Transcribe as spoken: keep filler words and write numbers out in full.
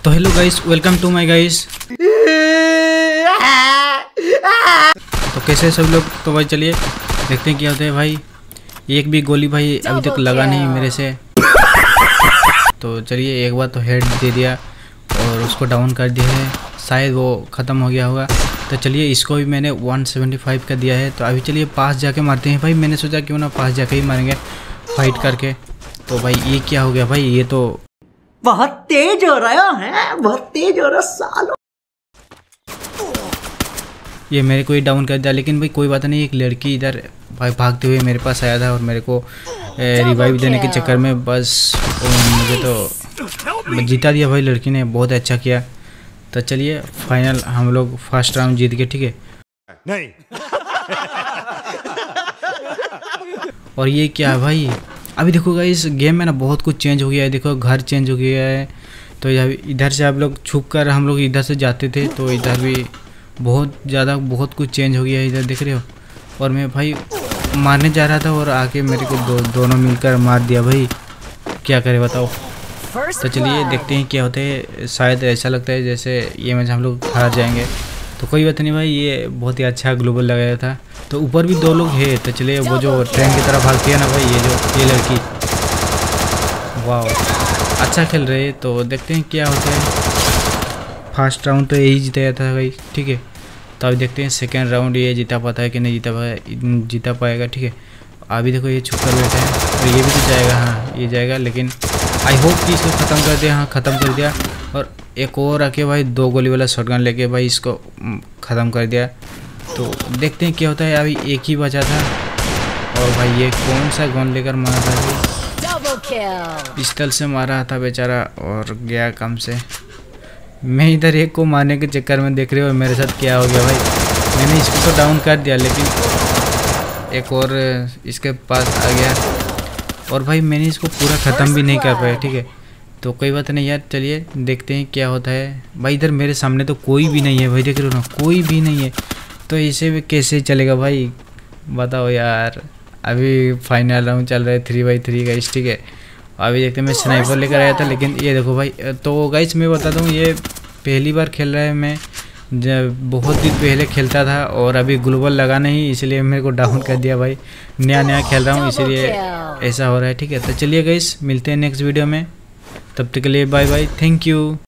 तो hello guys, welcome to my guys. तो कैसे सब लोग। तो भाई चलिए देखते हैं क्या होता है भाई। एक भी गोली भाई अभी तक लगा नहीं मेरे से। तो चलिए एक बार तो हेड दे दिया और उसको डाउन कर दिया है, शायद वो ख़त्म हो गया होगा। तो चलिए इसको भी मैंने एक सौ पचहत्तर का दिया है। तो अभी चलिए पास जाके मारते हैं भाई। मैंने सोचा क्यों ना पास जाके ही मारेंगे फाइट करके। तो भाई ये क्या हो गया भाई, ये तो बहुत तेज हो रहा है, बहुत तेज हो रहा सालो। ये मेरे को ही डाउन कर दिया। लेकिन भाई कोई बात नहीं, एक लड़की इधर भाई भागते हुए मेरे पास आया था और मेरे को रिवाइव देने के चक्कर में बस मुझे तो जीता दिया भाई। लड़की ने बहुत अच्छा किया। तो चलिए फाइनल हम लोग फर्स्ट राउंड जीत गए, ठीक है। नहीं और ये क्या है भाई, अभी देखो गाइस इस गेम में ना बहुत कुछ चेंज हो गया है। देखो घर चेंज हो गया है। तो इधर से आप लोग छुप कर हम लोग इधर से जाते थे, तो इधर भी बहुत ज़्यादा बहुत कुछ चेंज हो गया है। इधर देख रहे हो। और मैं भाई मारने जा रहा था और आके मेरे को दो दोनों मिलकर मार दिया भाई। क्या करे बताओ। तो चलिए देखते हैं क्या होता है। शायद ऐसा लगता है जैसे ये मैच हम लोग हार जाएंगे। तो कोई बात नहीं भाई, ये बहुत ही अच्छा ग्लोबल लगाया था। तो ऊपर भी दो लोग हैं। तो चलिए वो जो ट्रेन की तरफ भागती है ना भाई, ये जो ये लड़की, वाह अच्छा खेल रहे हैं। तो देखते हैं क्या होता है। फर्स्ट राउंड तो यही जीता था भाई, ठीक है। तो अभी देखते हैं सेकेंड राउंड ये जीता पाता है कि नहीं जीता पाए जीता पाएगा, ठीक है। अभी देखो ये छुप कर बैठा है और ये भी तो जाएगा। हाँ ये जाएगा, लेकिन आई होप कि इसको ख़त्म कर दिया। हाँ ख़त्म कर दिया। और एक और आके भाई दो गोली वाला शॉटगन लेके भाई इसको ख़त्म कर दिया। तो देखते हैं क्या होता है। अभी एक ही बचा था और भाई ये कौन सा गन लेकर मारा था भाई, पिस्टल से मारा था बेचारा और गया कम से। मैं इधर एक को मारने के चक्कर में देख रहे हो मेरे साथ क्या हो गया भाई। मैंने इसको तो डाउन कर दिया, लेकिन एक और इसके पास आ गया और भाई मैंने इसको पूरा ख़त्म भी नहीं कर पाया, ठीक है। तो कोई बात नहीं यार, चलिए देखते हैं क्या होता है भाई। इधर मेरे सामने तो कोई भी नहीं है भाई, देख रहे हो ना, कोई भी नहीं है। तो इसे भी कैसे चलेगा भाई बताओ यार। अभी फाइनल राउंड चल रहा है थ्री बाई थ्री का, ठीक है। अभी देखते हैं मैं स्नाइपर लेकर आया था, लेकिन ये देखो भाई। तो गाइस मैं बताता हूँ, ये पहली बार खेल रहा है। मैं जब बहुत दिन पहले खेलता था और अभी ग्लोबल लगा नहीं, इसलिए मेरे को डाउन कर दिया भाई। नया नया खेल रहा हूँ इसीलिए ऐसा हो रहा है, ठीक है। तो चलिए गाइस मिलते हैं नेक्स्ट वीडियो में, तब तक के लिए बाय बाय, थैंक यू।